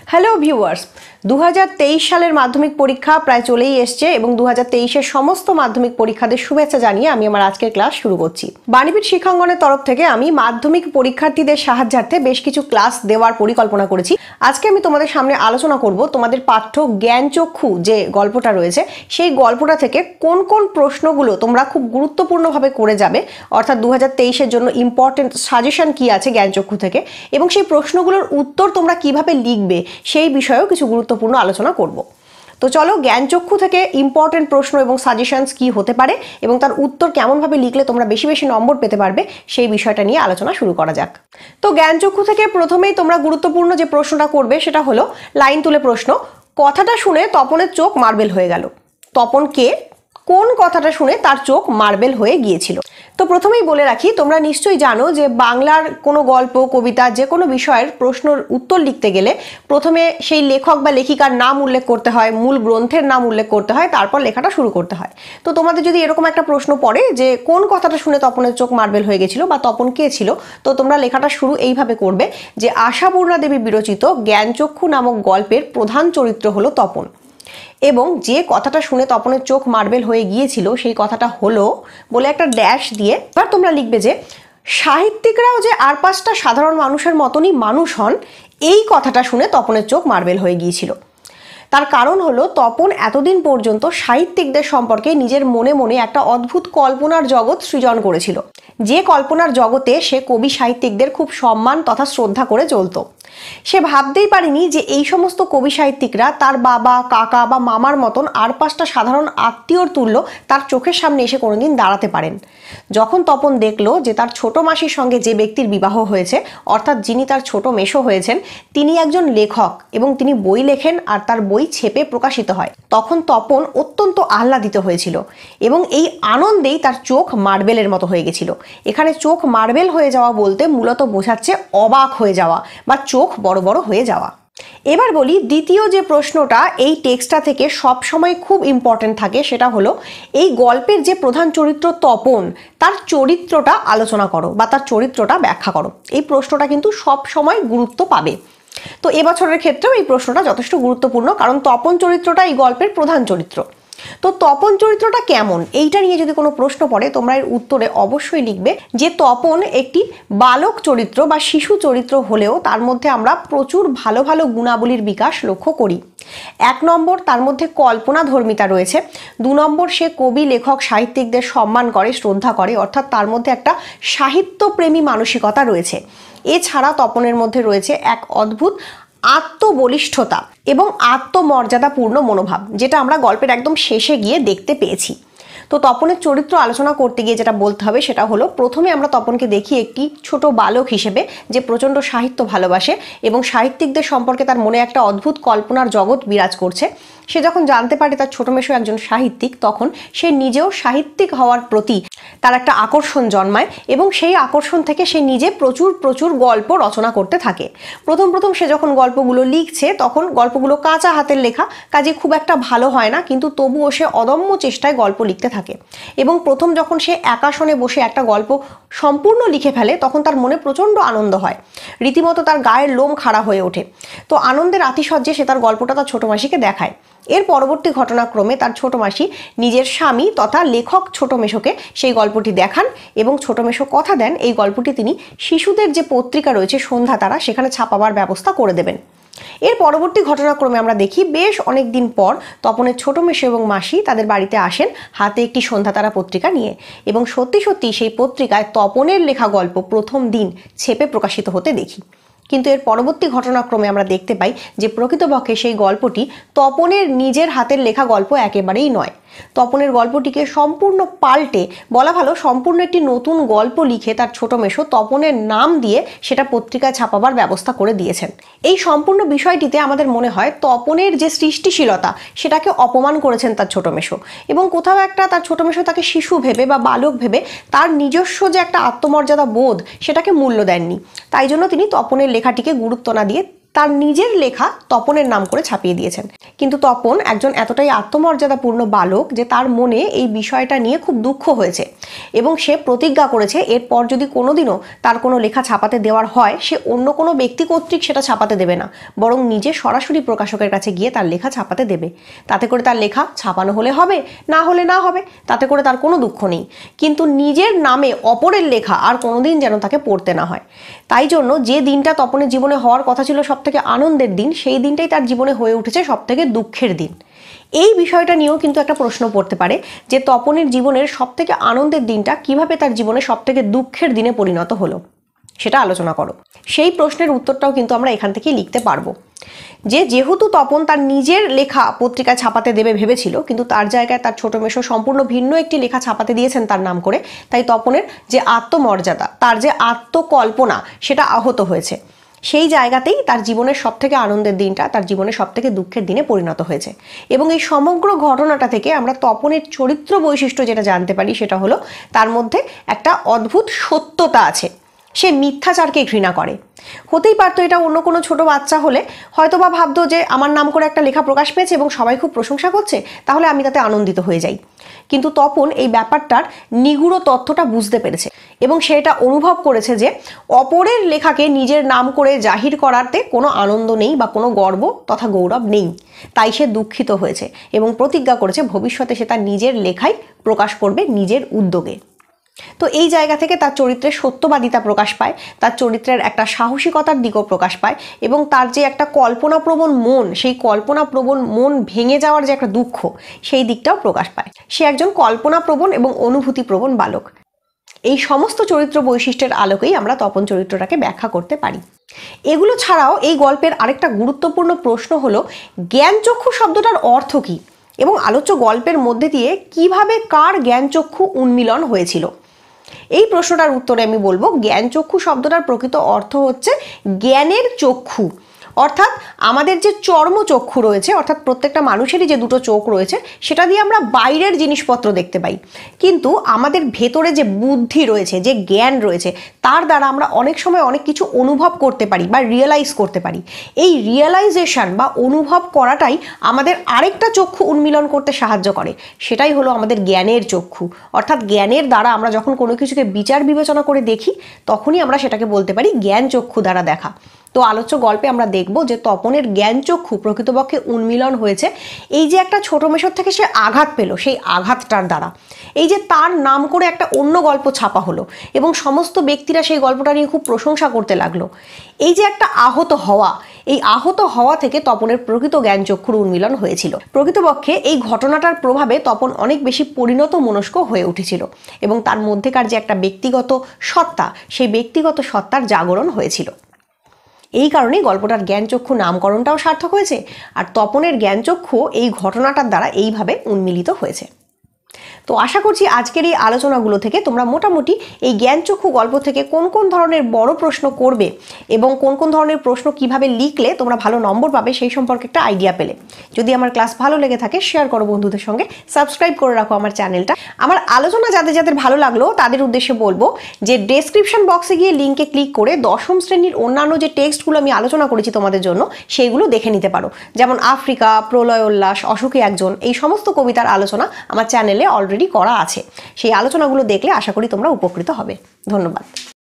Hello viewers, 2023 সালের মাধ্যমিক পরীক্ষা প্রায় চলেই এসছে এবং 2023 এর সমস্ত মাধ্যমিক পরীক্ষাদের শুভেচ্ছা জানিয়ে আমি আমার আজকের ক্লাস শুরু করছি। বাণীপীঠ শিক্ষাঙ্গনের তরফ থেকে আমি মাধ্যমিক পরীক্ষার্থীদের সাহায্যার্থে বেশ কিছু ক্লাস দেওয়ার পরিকল্পনা করেছি। আজকে আমি তোমাদের সামনে আলোচনা করব তোমাদের পাঠ্য জ্ঞানচক্ষু যে গল্পটা রয়েছে সেই গল্পটা থেকে কোন কোন প্রশ্নগুলো তোমরা খুব গুরুত্বপূর্ণভাবে করে যাবে, অর্থাৎ 2023 এর জন্য ইম্পর্টেন্ট সাজেশন কি আছে জ্ঞানচক্ষু থেকে, এবং সেই প্রশ্নগুলোর উত্তর তোমরা কিভাবে লিখবে সেই বিষয়েও কিছু গুরুত্বপূর্ণ আলোচনা করব। তো চলো জ্ঞানচক্ষু থেকে ইম্পর্টেন্ট প্রশ্ন এবং সাজেশনস কি হতে পারে এবং তার উত্তর কেমনভাবে লিখলে তোমরা বেশি বেশি নম্বর পেতে পারবে সেই বিষয়টা নিয়ে আলোচনা শুরু করা যাক। তো জ্ঞানচক্ষু থেকে প্রথমেই তোমরা গুরুত্বপূর্ণ যে প্রশ্নটা করবে সেটা হলো লাইন তুলে প্রশ্ন, কথাটা শুনে তপনের চোখ মার্বেল হয়ে গেল। তপন কে? কোন কথাটা শুনে তার চোখ মার্বেল হয়ে গিয়েছিল? তো প্রথমেই বলে রাখি, তোমরা নিশ্চয়ই জানো যে বাংলার কোনো গল্প, কবিতা, যে কোনো বিষয়ের প্রশ্নের উত্তর লিখতে গেলে প্রথমে সেই লেখক বা লেখিকার নাম উল্লেখ করতে হয়, মূল গ্রন্থের নাম উল্লেখ করতে হয়, তারপর লেখাটা শুরু করতে হয়। তো তোমাদের যদি এরকম একটা প্রশ্ন পড়ে যে কোন কথাটা শুনে তপনের চোখ মার্বেল হয়ে গেছিল বা তপন কে ছিল, তো তোমরা লেখাটা শুরু এইভাবে করবে যে আশাপূর্ণা দেবী বিরচিত জ্ঞানচক্ষু নামক গল্পের প্রধান চরিত্র হলো তপন, এবং যে কথাটা শুনে তপনের চোখ মার্বেল হয়ে গিয়েছিল সেই কথাটা হলো বলে একটা ড্যাশ দিয়ে এবার তোমরা লিখবে যে সাহিত্যিকরাও যে আর পাঁচটা সাধারণ মানুষের মতনই মানুষ হন, এই কথাটা শুনে তপনের চোখ মার্বেল হয়ে গিয়েছিল। তার কারণ হলো তপন এতদিন পর্যন্ত সাহিত্যিকদের সম্পর্কে নিজের মনে মনে একটা অদ্ভুত কল্পনার জগৎ সৃজন করেছিল, যে কল্পনার জগতে সে কবি সাহিত্যিকদের খুব সম্মান তথা শ্রদ্ধা করে চলত। সে ভাবতেই পারেনি যে এই সমস্ত কবি সাহিত্যিকরা তার বাবা, কাকা বা মামার মতন আর পাঁচটা সাধারণ আত্মীয়র তুল্য তার চোখের সামনে এসে কোনোদিন দাঁড়াতে পারেন। যখন তপন দেখলো যে তার ছোট মাসির সঙ্গে যে ব্যক্তির বিবাহ হয়েছে, অর্থাৎ যিনি তার ছোট মেসো হয়েছেন, তিনি একজন লেখক এবং তিনি বই লেখেন আর তার বই ছেপে প্রকাশিত হয়, তখন তপন অত্যন্ত আহ্লাদিত হয়েছিল এবং এই আনন্দেই তার চোখ মার্বেলের মতো হয়ে গেছিল। এখানে চোখ মার্বেল হয়ে যাওয়া বলতে মূলত বোঝাচ্ছে অবাক হয়ে যাওয়া বা চোখ বড় বড় হয়ে যাওয়া। এবার বলি দ্বিতীয় যে প্রশ্নটা এই টেক্সটটা থেকে সব সময় খুব ইম্পর্টেন্ট থাকে, সেটা হলো এই গল্পের যে প্রধান চরিত্র তপন, তার চরিত্রটা আলোচনা করো বা তার চরিত্রটা ব্যাখ্যা করো। এই প্রশ্নটা কিন্তু সব সময় গুরুত্ব পাবে। তো এবছরের ক্ষেত্রেও এই প্রশ্নটা যথেষ্ট গুরুত্বপূর্ণ, কারণ তপন চরিত্রটা এই গল্পের প্রধান চরিত্র। তো তপন চরিত্রটা কেমন, এইটা নিয়ে যদি কোনো প্রশ্ন পড়ে তোমরা এর উত্তরে অবশ্যই লিখবে যে তপন একটি বালক চরিত্র বা শিশু চরিত্র হলেও তার মধ্যে আমরা প্রচুর ভালো ভালো গুণাবলীর বিকাশ লক্ষ্য করি। 1 নম্বর, তার মধ্যে কল্পনাধর্মিতা রয়েছে। 2 নম্বর, সে কবি, লেখক, সাহিত্যিকদের সম্মান করে, শ্রদ্ধা করে, অর্থাৎ তার মধ্যে একটা সাহিত্যপ্রেমী মানসিকতা রয়েছে। এছাড়া তপনের মধ্যে রয়েছে এক অদ্ভুত আত্মবলিষ্ঠতা এবং আত্মমর্যাদাপূর্ণ মনোভাব, যেটা আমরা গল্পের একদম শেষে গিয়ে দেখতে পেয়েছি। তো তপনের চরিত্র আলোচনা করতে গিয়ে যেটা বলতে হবে সেটা হলো, প্রথমে আমরা তপনকে দেখি একটি ছোট বালক হিসেবে যে প্রচণ্ড সাহিত্য ভালোবাসে এবং সাহিত্যিকদের সম্পর্কে তার মনে একটা অদ্ভুত কল্পনার জগৎ বিরাজ করছে। সে যখন জানতে পারে তার ছোট মেসো একজন সাহিত্যিক, তখন সে নিজেও সাহিত্যিক হওয়ার প্রতি তার একটা আকর্ষণ জন্মায় এবং সেই আকর্ষণ থেকে সে নিজে প্রচুর প্রচুর গল্প রচনা করতে থাকে। প্রথম প্রথম সে যখন গল্পগুলো লিখছে তখন গল্পগুলো কাঁচা হাতের লেখা, কাজে খুব একটা ভালো হয় না, কিন্তু তবুও সে অদম্য চেষ্টায় গল্প লিখতে থাকে এবং প্রথম যখন সে একাশনে বসে একটা গল্প সম্পূর্ণ লিখে ফেলে তখন তার মনে প্রচণ্ড আনন্দ হয়, রীতিমতো তার গায়ের লোম খাড়া হয়ে ওঠে। তো আনন্দের আতিশয্যে সে তার গল্পটা তার ছোট মাসিকে দেখায়। এর পরবর্তী ঘটনাক্রমে তার ছোট মাসি নিজের স্বামী তথা লেখক ছোট মেসোকে সেই গল্পটি দেখান এবং ছোট মেসো কথা দেন এই গল্পটি তিনি শিশুদের যে পত্রিকা রয়েছে সন্ধ্যা তারা, সেখানে ছাপাবার ব্যবস্থা করে দেবেন। এর পরবর্তী ঘটনাক্রমে আমরা দেখি বেশ অনেক দিন পর তপনের ছোট মেসো এবং মাসি তাদের বাড়িতে আসেন হাতে একটি সন্ধ্যা তারা পত্রিকা নিয়ে, এবং সত্যি সত্যি সেই পত্রিকায় তপনের লেখা গল্প প্রথম দিন ছেপে প্রকাশিত হতে দেখি। কিন্তু এর পরবর্তী ঘটনাক্রমে আমরা দেখতে পাই যে প্রকৃতপক্ষে সেই গল্পটি তপনের নিজের হাতের লেখা গল্প একেবারেই নয়। তপনের গল্পটিকে সম্পূর্ণ পাল্টে, বলা ভালো সম্পূর্ণ একটি নতুন গল্প লিখে তার ছোট মেসো তপনের নাম দিয়ে সেটা পত্রিকায় ছাপাবার ব্যবস্থা করে দিয়েছেন। এই সম্পূর্ণ বিষয়টিতে আমাদের মনে হয় তপনের যে সৃষ্টিশীলতা সেটাকে অপমান করেছেন তার ছোট মেসো, এবং কোথাও একটা তার ছোট মেসো তাকে শিশু ভেবে বা বালক ভেবে তার নিজস্ব যে একটা আত্মমর্যাদা বোধ সেটাকে মূল্য দেননি। তাই জন্য তিনি তপনের লেখাটিকে গুরুত্ব না দিয়ে তার নিজের লেখা তপনের নাম করে ছাপিয়ে দিয়েছেন। কিন্তু তপন একজন এতটাই আত্মমর্যাদাপূর্ণ বালক যে তার মনে এই বিষয়টা নিয়ে খুব দুঃখ হয়েছে এবং সে প্রতিজ্ঞা করেছে এরপর যদি কোনোদিনও তার কোনো লেখা ছাপাতে দেওয়ার হয় সে অন্য কোনো ব্যক্তি কর্তৃক সেটা ছাপাতে দেবে না, বরং নিজে সরাসরি প্রকাশকের কাছে গিয়ে তার লেখা ছাপাতে দেবে। তাতে করে তার লেখা ছাপানো হলে হবে, না হলে না হবে, তাতে করে তার কোনো দুঃখ নেই। কিন্তু নিজের নামে অপরের লেখা আর কোনোদিন যেন তাকে পড়তে না হয়। তাই জন্য যে দিনটা তপনের জীবনে হওয়ার কথা ছিল সবথেকে আনন্দের দিন, সেই দিনটাই তার জীবনে হয়ে উঠেছে সবথেকে দুঃখের দিন। এই বিষয়টা নিয়েও কিন্তু একটা প্রশ্ন পড়তে পারে যে তপনের জীবনের সবথেকে আনন্দের দিনটা কিভাবে তার জীবনে সবথেকে দুঃখের দিনে পরিণত হলো, সেটা আলোচনা করো। সেই প্রশ্নের উত্তরটাও কিন্তু আমরা এখান থেকেই লিখতে পারবো যে যেহেতু তপন তার নিজের লেখা পত্রিকায় ছাপাতে দেবে ভেবেছিল, কিন্তু তার জায়গায় তার ছোট মেশো সম্পূর্ণ ভিন্ন একটি লেখা ছাপাতে দিয়েছেন তার নাম করে, তাই তপনের যে আত্মমর্যাদা, তার যে আত্মকল্পনা, সেটা আহত হয়েছে। সেই জায়গাতেই তার জীবনের সবথেকে আনন্দের দিনটা তার জীবনের সবথেকে দুঃখের দিনে পরিণত হয়েছে। এবং এই সমগ্র ঘটনাটা থেকে আমরা তপনের চরিত্র বৈশিষ্ট্য যেটা জানতে পারি সেটা হলো তার মধ্যে একটা অদ্ভুত সত্যতা আছে। সে মিথ্যাচারকে ঘৃণা করে। হতেই পারতো এটা অন্য কোনো ছোট বাচ্চা হলে হয়তো বা ভাবতো যে আমার নাম করে একটা লেখা প্রকাশ পেয়েছে এবং সবাই খুব প্রশংসা করছে, তাহলে আমি তাতে আনন্দিত হয়ে যাই। কিন্তু তপন এই ব্যাপারটার নিগূঢ় তথ্যটা বুঝতে পেরেছে এবং সেটা অনুভব করেছে যে অপরের লেখাকে নিজের নাম করে জাহির করাতে কোনো আনন্দ নেই বা কোনো গর্ব তথা গৌরব নেই। তাই সে দুঃখিত হয়েছে এবং প্রতিজ্ঞা করেছে ভবিষ্যতে সে তার নিজের লেখাই প্রকাশ করবে নিজের উদ্যোগে। তো এই জায়গা থেকে তার চরিত্রের সত্যবাদিতা প্রকাশ পায়, তার চরিত্রের একটা সাহসিকতার দিকও প্রকাশ পায় এবং তার যে একটা কল্পনাপ্রবণ মন, সেই কল্পনাপ্রবণ মন ভেঙে যাওয়ার যে একটা দুঃখ, সেই দিকটাও প্রকাশ পায়। সে একজন কল্পনাপ্রবণ এবং অনুভূতিপ্রবণ বালক। এই সমস্ত চরিত্র বৈশিষ্ট্যের আলোকেই আমরা তপন চরিত্রটাকে ব্যাখ্যা করতে পারি। এগুলো ছাড়াও এই গল্পের আরেকটা গুরুত্বপূর্ণ প্রশ্ন হলো জ্ঞানচক্ষু শব্দটার অর্থ কী এবং আলোচ্য গল্পের মধ্যে দিয়ে কিভাবে কার জ্ঞানচক্ষু উন্মিলন হয়েছিল। এই প্রশ্নটার উত্তরে আমি বলবো জ্ঞানচক্ষু শব্দটার প্রকৃত অর্থ হচ্ছে জ্ঞানের চক্ষু। অর্থাৎ আমাদের যে চর্মচক্ষু রয়েছে, অর্থাৎ প্রত্যেকটা মানুষেরই যে দুটো চোখ রয়েছে, সেটা দিয়ে আমরা বাইরের জিনিসপত্র দেখতে পাই, কিন্তু আমাদের ভেতরে যে বুদ্ধি রয়েছে, যে জ্ঞান রয়েছে, তার দ্বারা আমরা অনেক সময় অনেক কিছু অনুভব করতে পারি বা রিয়েলাইজ করতে পারি। এই রিয়েলাইজেশন বা অনুভব করাটাই আমাদের আরেকটা চক্ষু উন্মিলন করতে সাহায্য করে, সেটাই হলো আমাদের জ্ঞানের চক্ষু। অর্থাৎ জ্ঞানের দ্বারা আমরা যখন কোনো কিছুকে বিচার বিবেচনা করে দেখি, তখনই আমরা সেটাকে বলতে পারি জ্ঞান চক্ষু দ্বারা দেখা। তো আলোচ্য গল্পে আমরা দেখব যে তপনের জ্ঞানচক্ষু প্রকৃতপক্ষে উন্মিলন হয়েছে এই যে একটা ছোট মেশোর থেকে সে আঘাত পেল, সেই আঘাতটার দ্বারা। এই যে তার নাম করে একটা অন্য গল্প ছাপা হলো এবং সমস্ত ব্যক্তিরা সেই গল্পটা নিয়ে খুব প্রশংসা করতে লাগলো, এই যে একটা আহত হওয়া, এই আহত হওয়া থেকে তপনের প্রকৃত জ্ঞানচক্ষুর উন্মিলন হয়েছিল। প্রকৃতপক্ষে এই ঘটনাটার প্রভাবে তপন অনেক বেশি পরিণত মনস্ক হয়ে উঠেছিল এবং তার মধ্যেকার যে একটা ব্যক্তিগত সত্তা, সেই ব্যক্তিগত সত্তার জাগরণ হয়েছিল। এই কারণেই গল্পটার জ্ঞানচক্ষু নামকরণটাও সার্থক হয়েছে, আর তপনের জ্ঞানচক্ষু এই ঘটনাটার দ্বারা এইভাবে উন্মিলিত হয়েছে। তো আশা করছি আজকের এই আলোচনাগুলো থেকে তোমরা মোটামুটি এই জ্ঞানচক্ষু গল্প থেকে কোন কোন ধরনের বড় প্রশ্ন করবে এবং কোন কোন ধরনের প্রশ্ন কিভাবে লিখলে তোমরা ভালো নম্বর পাবে সেই সম্পর্কে একটা আইডিয়া পেলে। যদি আমার ক্লাস ভালো লেগে থাকে শেয়ার করো বন্ধুদের সঙ্গে, সাবস্ক্রাইব করে রাখো আমার চ্যানেলটা। আমার আলোচনা যাদের যাদের ভালো লাগলো তাদের উদ্দেশ্যে বলবো যে ডেসক্রিপশন বক্সে গিয়ে লিঙ্কে ক্লিক করে দশম শ্রেণীর অন্যান্য যে টেক্সটগুলো আমি আলোচনা করেছি তোমাদের জন্য, সেইগুলো দেখে নিতে পারো। যেমন আফ্রিকা, প্রলয় উল্লাস, অশোকে একজন, এই সমস্ত কবিতার আলোচনা আমার চ্যানেলে অলরেডি করা আছে। সেই আলোচনাগুলো দেখলে আশা করি তোমরা উপকৃত হবে। ধন্যবাদ।